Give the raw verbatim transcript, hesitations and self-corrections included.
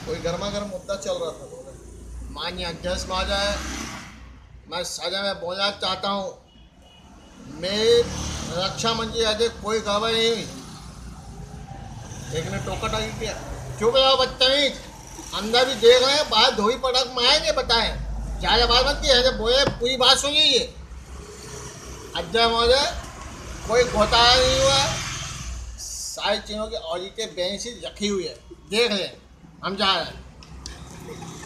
कोई गर्मा गर्म मुद्दा चल रहा था। माननीय अध्यक्ष महोदय, मैं सदन में बोलना चाहता हूँ। मेरी रक्षा मंत्री अजय कोई गड़बड़ नहीं हुई। एक ने टोका टाकी किया। चुप रहो बदतमीज। अंदर भी देख रहे हैं, बाहर धोई पटक में आएंगे। बताएं, ज़्यादा बात मत की है, बोले पूरी बात सुनिए। अध्यक्ष महोदय, कोई घोटाला नहीं हुआ। सारी चीज़ों की ऑडिटेड बैलेंस शीट रखी हुई है, देख लें। हम जा रहे हैं।